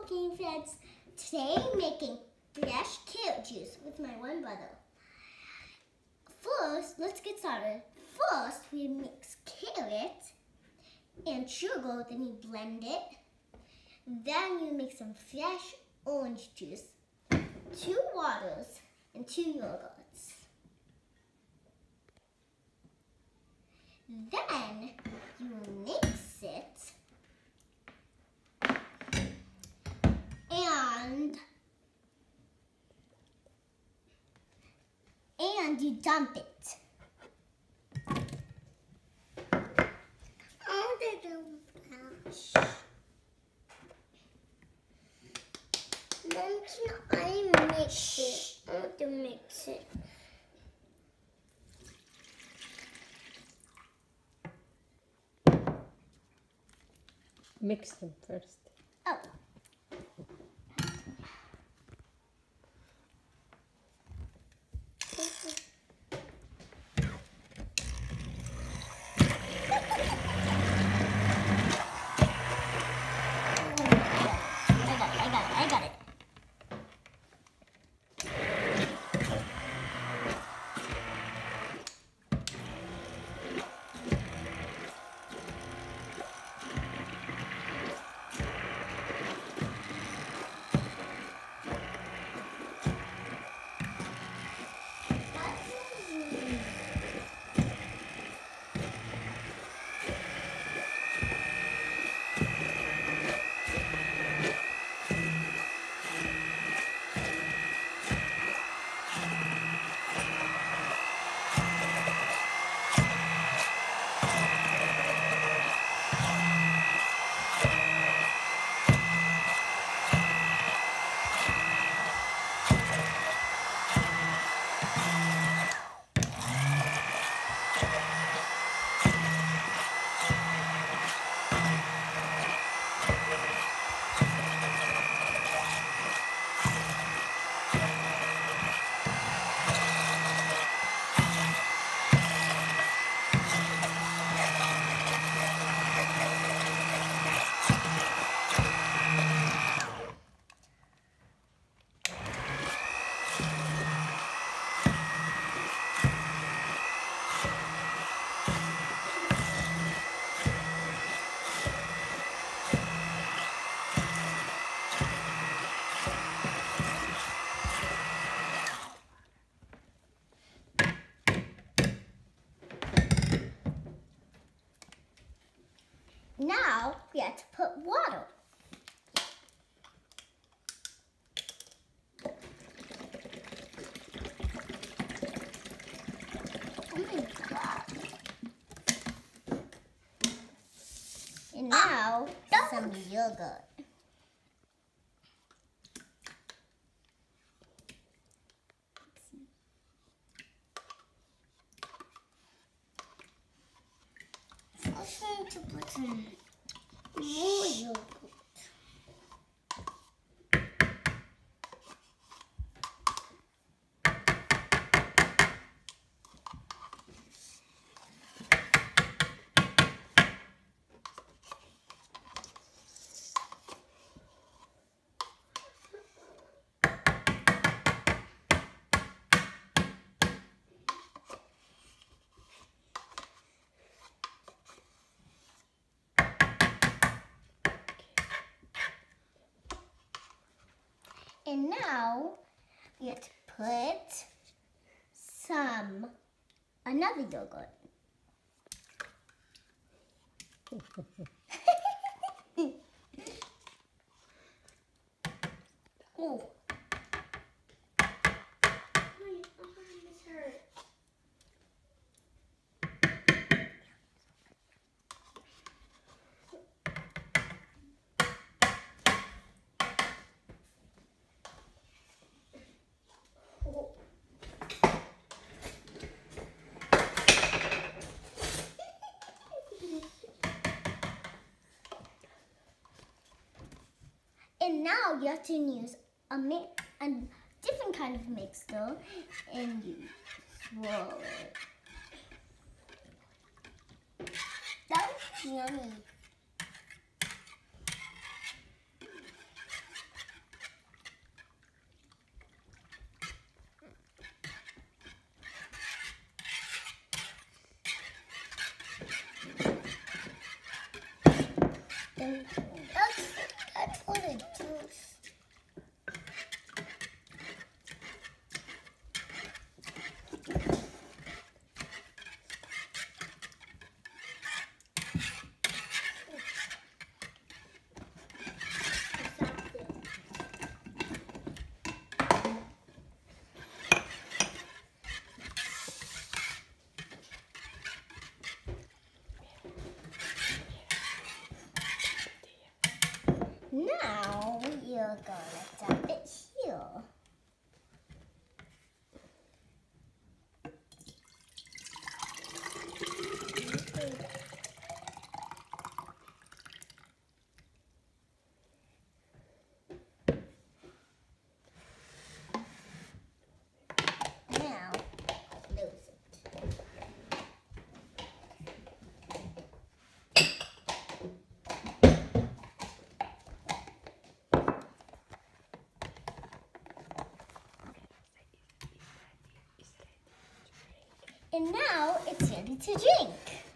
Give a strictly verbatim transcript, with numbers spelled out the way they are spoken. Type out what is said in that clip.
cooking friends. Today I'm making fresh carrot juice with my one brother. First, let's get started. First, we mix carrot and sugar, then you blend it. Then you make some fresh orange juice, two waters, and two yogurts. Then you mix it and and you dump it. Mom, can I mix it? I want to mix it. Mix them first. Oh. Now we have to put water. Oh my God. And now oh, some yogurt. I'm trying to put some more yogurt. And now we have to put some, another yogurt. Oh. My arm is hurt. And now you have to use a, mi a different kind of mixer and you swirl it. That was yummy. And that's, that's what it does. Now you're gonna tap it here. Now close it. And now it's ready to drink.